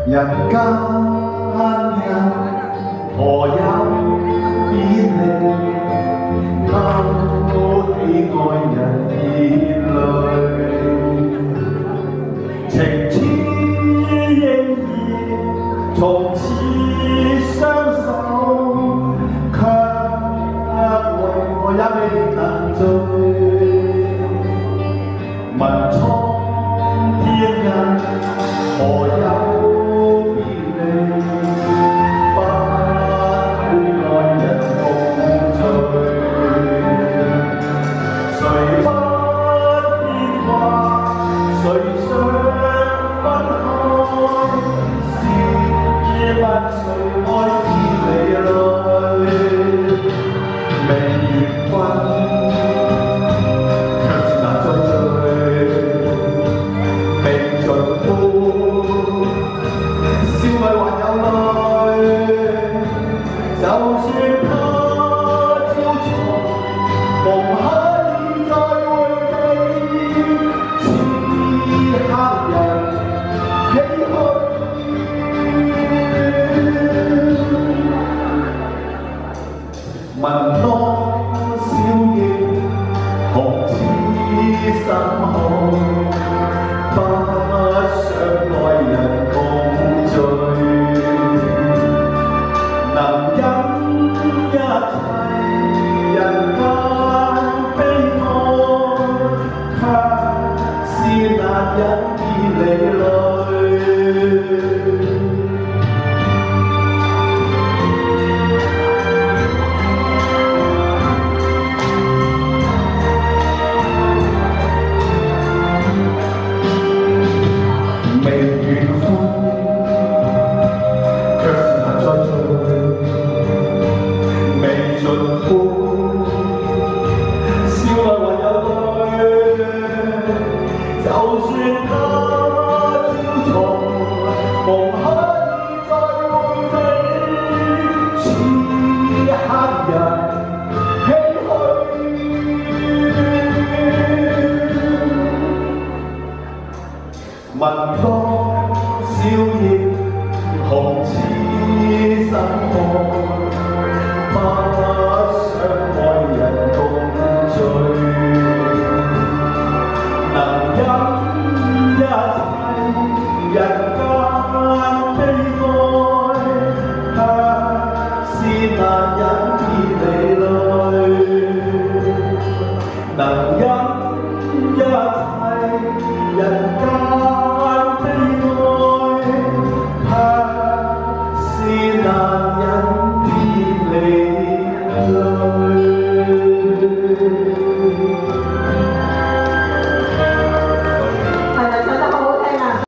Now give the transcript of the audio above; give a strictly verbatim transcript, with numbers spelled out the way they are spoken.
人間人何有別離？勾起愛人熱淚，情痴應然從此相守，卻為我也未能醉。問蒼天人何有？ 問多少億紅似深海，不想愛人共聚，能忍一切人間悲哀，卻是難忍別離淚。 問多少？